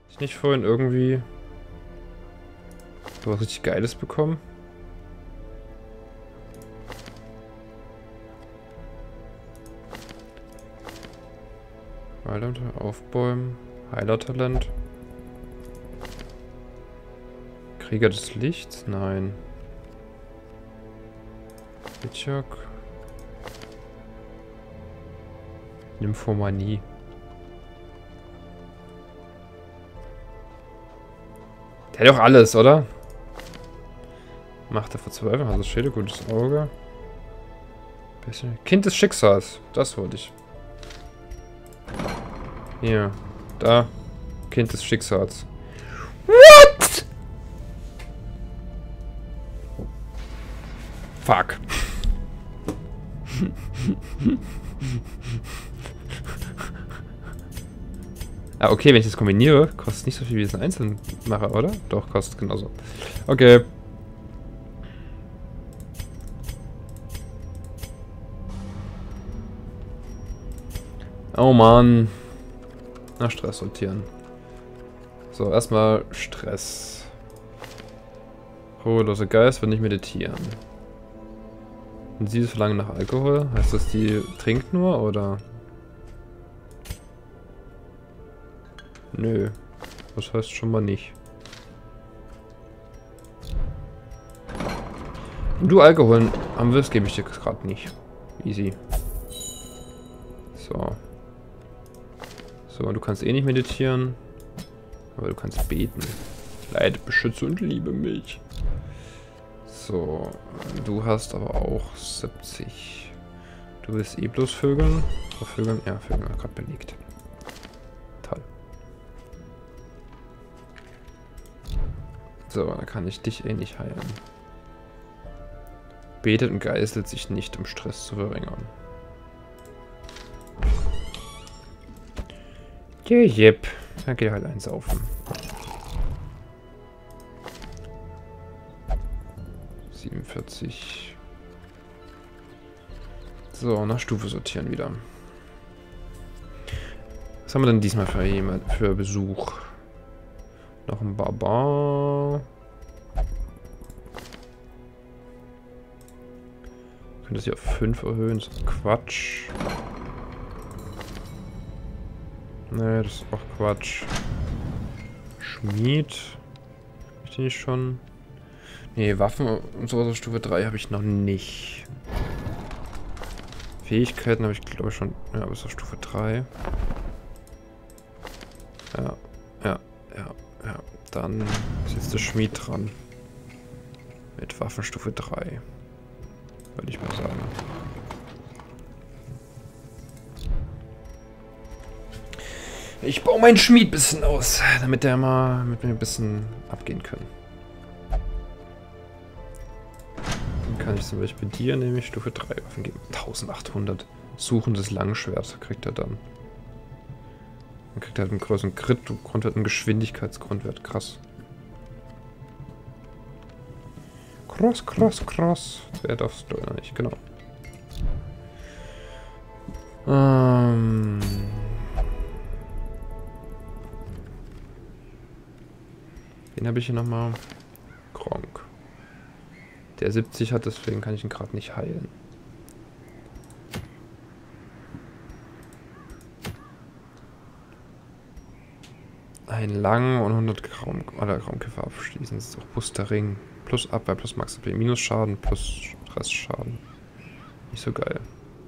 Ich nicht vorhin irgendwie was richtig Geiles bekommen? Heiler aufbäumen. Heilertalent. Krieger des Lichts? Nein. Hitchcock. Nymphomanie. Der hat doch alles, oder? Macht der Verzweiflung, also Schädel, gutes Auge. Kind des Schicksals. Das wollte ich. Hier. Da. Kind des Schicksals. What? Fuck. Ah, okay, wenn ich das kombiniere, kostet es nicht so viel, wie ich es einzeln mache, oder? Doch, kostet genauso. Okay. Oh Mann. Na, Stress sortieren. So, erstmal Stress. Ruhelose Geist wird nicht meditieren. Und sie verlangen nach Alkohol? Heißt das, die trinkt nur, oder? Nö. Das heißt schon mal nicht. Wenn du Alkohol haben willst, gebe ich dir gerade nicht. Easy. So. So, du kannst eh nicht meditieren. Aber du kannst beten. Leide, beschütze und liebe mich. So. Du hast aber auch 70. Du willst eh bloß Vögeln. Vögeln? Ja, Vögeln hat gerade belegt. Toll. So, dann kann ich dich eh nicht heilen. Betet und geißelt sich nicht, um Stress zu verringern. Jep. Dann geht halt eins saufen. 47. So, nach Stufe sortieren wieder. Was haben wir denn diesmal für Besuch? Noch ein Barbar. Könnte sie auf 5 erhöhen, so Quatsch. Nee, das ist auch Quatsch. Schmied. Hab ich den nicht schon? Nee, Waffen und sowas auf Stufe 3 habe ich noch nicht. Fähigkeiten habe ich glaube ich schon. Ja, bis auf Stufe 3. Ja. Dann ist jetzt der Schmied dran. Mit Waffenstufe 3. Würde ich mal sagen. Ich baue meinen Schmied ein bisschen aus, damit wir ein bisschen abgehen können. Dann kann ich zum Beispiel dir nämlich Stufe 3 Waffen geben. 1800. Suchendes Langschwert kriegt er dann. Dann kriegt er halt einen größeren Crit-Grundwert und Geschwindigkeitsgrundwert. Krass. Krass. Wer darfst du nicht, genau. Den habe ich hier nochmal. Kronk. Der 70 hat, deswegen kann ich ihn gerade nicht heilen. Ein Lang und 100 Raumkäfer abschließen. Das ist auch Booster-Ring. Plus Abwehr, plus Max AP. Minus Schaden, plus Restschaden. Nicht so geil.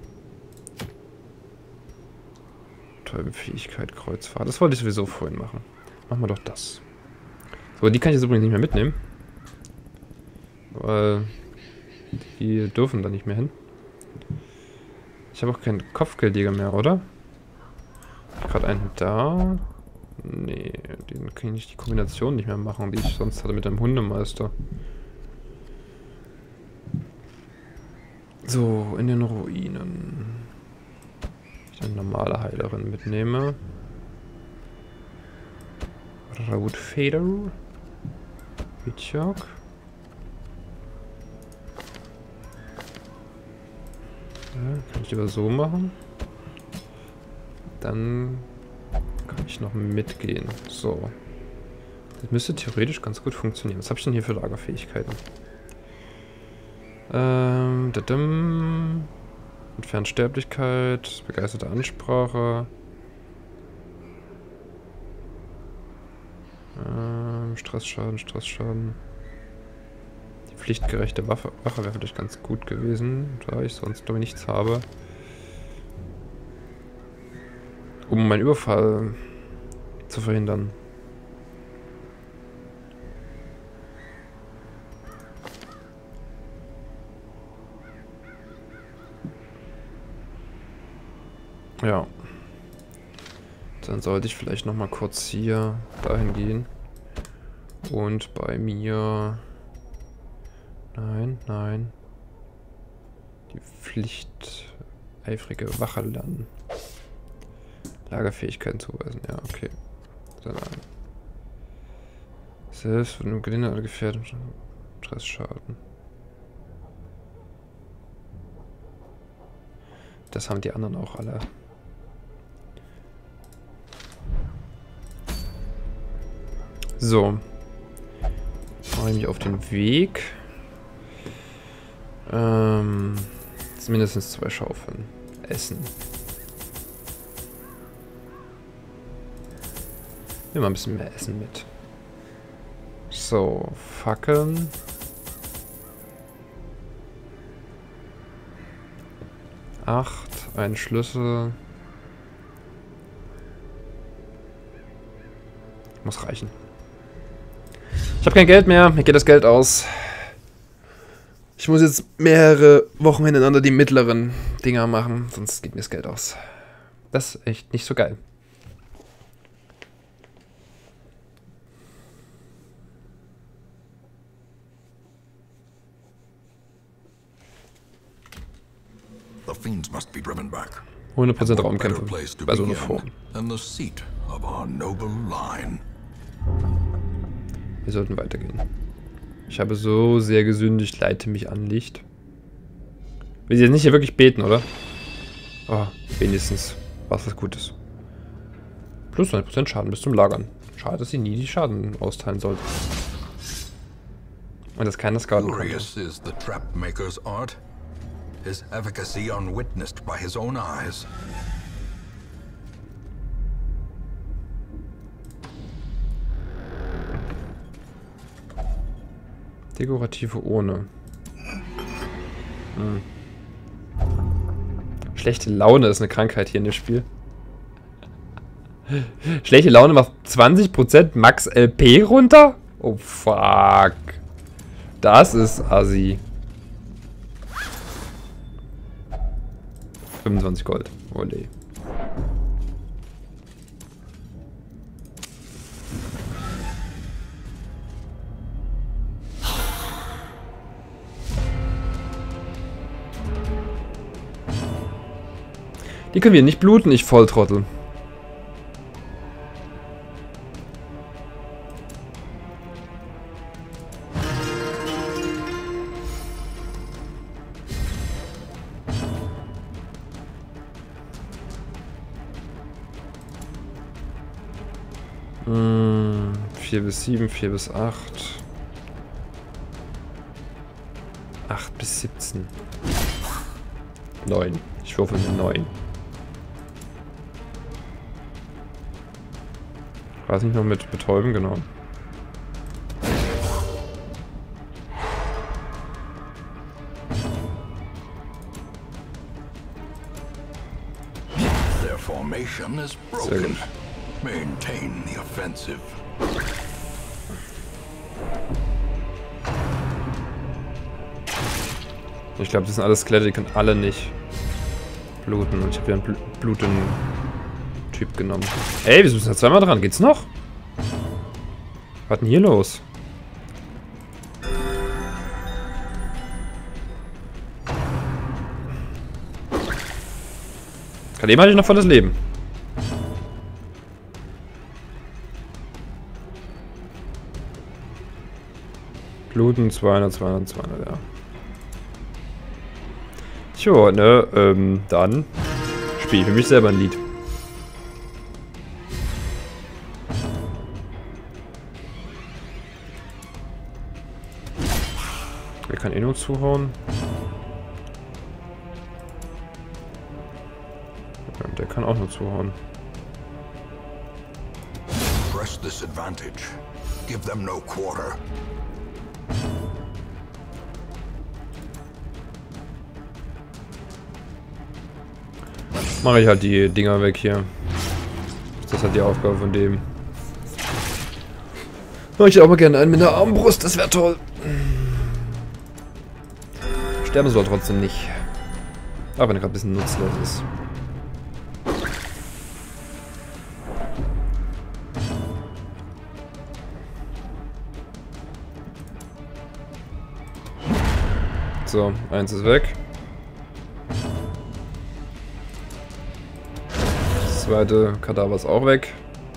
Tolle Fähigkeit, Kreuzfahrt. Das wollte ich sowieso vorhin machen. Machen wir doch das. So, die kann ich jetzt übrigens nicht mehr mitnehmen. Weil die dürfen da nicht mehr hin. Ich habe auch keinen Kopfgeldjäger mehr, oder? Ich habe gerade einen da. Nee, den kann ich die Kombination nicht mehr machen, die ich sonst hatte mit dem Hundemeister. So, in den Ruinen. Ich eine normale Heilerin mitnehme. Rautfeder. Hitchcock. Ja, kann ich lieber so machen. Dann kann ich noch mitgehen. So. Das müsste theoretisch ganz gut funktionieren. Was habe ich denn hier für Lagerfähigkeiten? Entfernt Sterblichkeit, begeisterte Ansprache. Stressschaden. Die pflichtgerechte Wache wäre vielleicht ganz gut gewesen, da ich sonst glaube ich nichts habe. Um meinen Überfall zu verhindern. Ja. Dann sollte ich vielleicht noch mal kurz hier dahin gehen. Und bei mir... Nein. Die pflichteifrige Wache lernen. Lagerfähigkeiten zuweisen, ja, okay. Dann selbst wenn du gelinde oder gefährdet Stressschaden. Das haben die anderen auch alle. So. Mache ich mich auf den Weg. Mindestens 2 Schaufeln. Essen. Nehmen wir ein bisschen mehr Essen mit. So, Fackeln. Ein Schlüssel. Muss reichen. Ich habe kein Geld mehr. Mir geht das Geld aus. Ich muss jetzt mehrere Wochen hintereinander die mittleren Dinger machen, sonst geht mir das Geld aus. Das ist echt nicht so geil. The fiends must be driven back. 100% Raumkämpfe bei so einer Form. Wir sollten weitergehen. Ich habe so sehr gesündigt, leite mich an, Licht. Will sie jetzt nicht hier wirklich beten, oder? Oh, wenigstens was Gutes. Plus 9% Schaden bis zum Lagern. Schade, dass sie nie die Schaden austeilen sollte. Und dass keiner Skaden konnte. Is the trap maker's art. His efficacy unwitnessed by his own eyes. Dekorative Urne. Schlechte Laune ist eine Krankheit hier in dem Spiel. Schlechte Laune macht 20% Max LP runter? Oh fuck. Das ist assi. 25 Gold. Ole. Die können wir nicht bluten, ich Volltrottel. Hm, 4 bis 7, 4 bis 8. 8 bis 17. 9. Ich würfel mit 9. Weiß nicht noch mit betäuben, genau. Their formation is broken. Maintain the offensive. Ich glaube, das sind alles Skelette, die können alle nicht bluten. Und ich habe wieder einen blutenden Typ genommen. Ey, wir müssen da zweimal dran. Geht's noch? Was ist denn hier los? Gerade eben hatte ich noch volles Leben. Bluten 200, 200, 200, ja. Tja, ne, dann spiele ich für mich selber ein Lied. Der kann eh nur zuhauen. Ja, der kann auch nur zuhauen. Press this advantage. Give them no quarter. Mache ich halt die Dinger weg hier. Das ist halt die Aufgabe von dem. Mache ich auch mal gerne einen mit der Armbrust, das wäre toll. Sterben soll trotzdem nicht. Aber wenn er gerade ein bisschen nutzlos ist. So, eins ist weg. Das zweite Kadaver ist auch weg.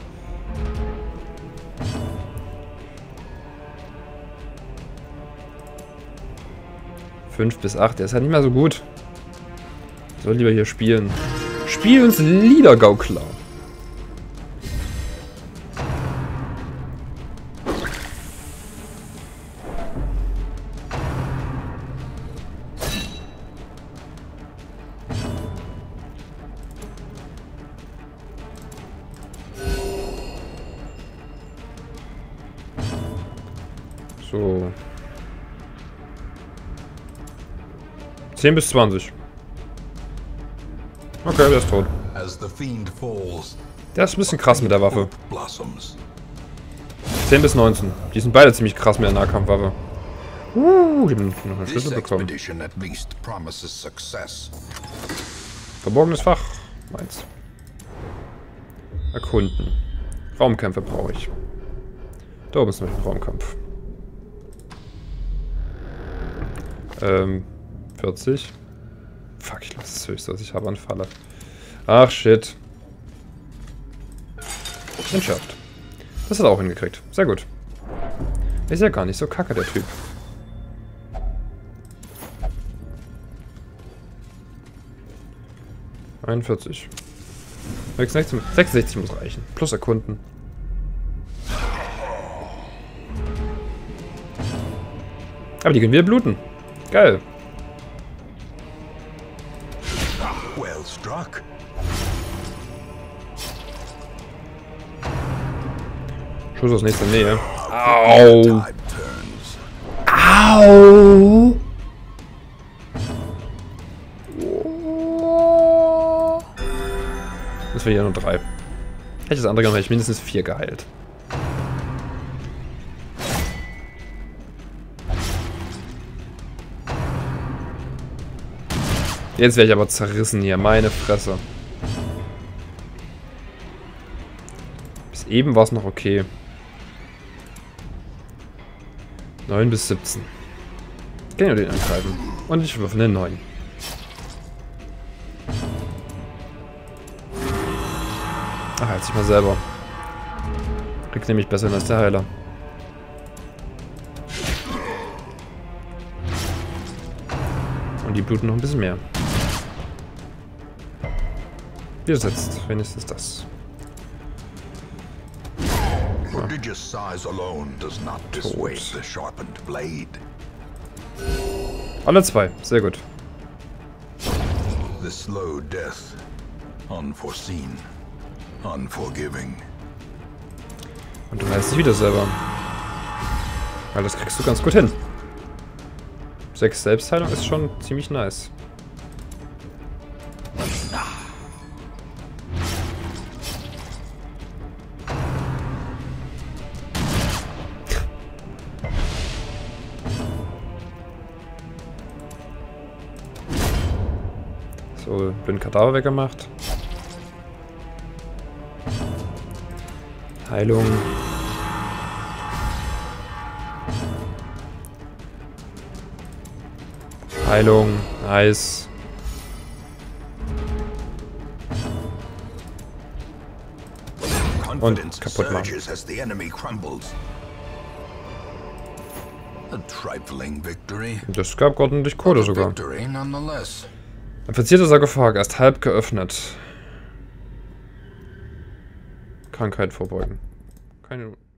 Fünf bis 8, der ist halt nicht mehr so gut. Soll lieber hier spielen. Spiel uns Lieder, Gaukler. So. 10 bis 20. Okay, der ist tot. Der ist ein bisschen krass mit der Waffe. 10 bis 19. Die sind beide ziemlich krass mit der Nahkampfwaffe. Die haben noch einen Schlüssel bekommen. Verborgenes Fach. Meins. Erkunden. Raumkämpfe brauche ich. Da oben ist noch ein Raumkampf. 40. Fuck, ich glaube, das ist das Höchste, was ich habe an Falle. Ach, shit. Entschärft. Das hat er auch hingekriegt. Sehr gut. Ist ja gar nicht so kacke, der Typ. (41). 66 muss reichen. Plus erkunden. Aber die können wieder bluten. Geil. Well struck. Schuss aus nächster Nähe. Au! Au! Das wäre ja nur 3. Hätte ich das andere genommen, hätte ich mindestens 4 geheilt. Jetzt wäre ich aber zerrissen hier, meine Fresse. Bis eben war es noch okay. 9 bis 17. Ich kann ja den angreifen. Und ich würfel eine 9. Ach, halt sich mal selber. Kriegt nämlich besser als der Heiler. Und die bluten noch ein bisschen mehr. Wie setzt wenigstens das. Prodigious size alone does not dissuade the sharpened blade. Alle 2, sehr gut. The slow death, unforeseen, unforgiving. Und du heißt dich wieder selber. Weil das kriegst du ganz gut hin. 6 Selbstheilung ist schon ziemlich nice. So, bin Kadaver weggemacht. Heilung. Heilung. Nice. Und kaputt machen. Das gab ordentlich Kohle sogar. Ein verzierter Sarkophag, erst halb geöffnet. Krankheit vorbeugen. Keine